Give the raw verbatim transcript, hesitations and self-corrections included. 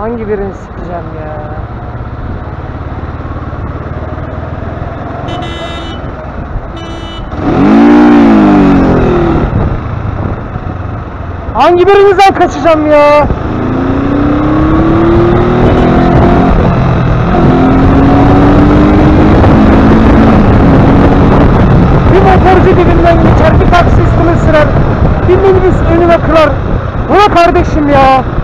Hangi birini sikeceğim ya? Hangi birinizden kaçacağım ya? Bir motorcu dibinden geçer, bir taksi üstüne sürer, bir minibüs önüme kırar. Bu ne kardeşim ya?